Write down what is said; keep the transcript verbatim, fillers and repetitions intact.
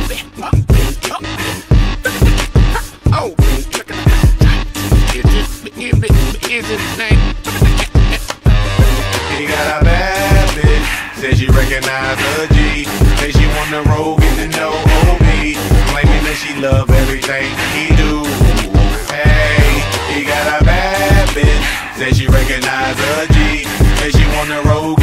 Oh, is his name? He got a bad bitch, said she recognize a G. Say she on the road, getting to know O B, claiming that she love everything he do. Hey, he got a bad bitch, said she recognize a G. Say she on the road,